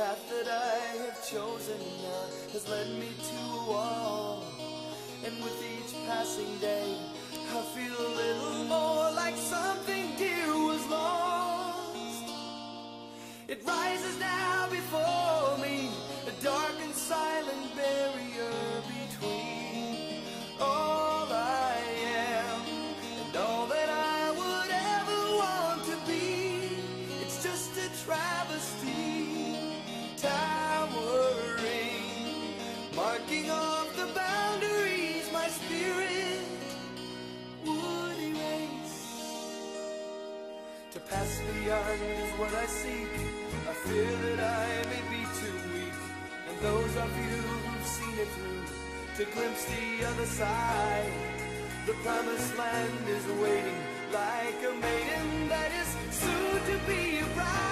path that I have chosen now has led me to a wall, and with each passing day I feel a little more like something dear was lost. It rises now before me, a dark and silent barrier between all I am and all that I would ever want to be. It's just a travesty, towering, marking off the boundaries my spirit would erase. To pass beyond is what I seek. I fear that I may be too weak, and those of you who've seen it through to glimpse the other side. The promised land is waiting like a maiden that is soon to be a bride.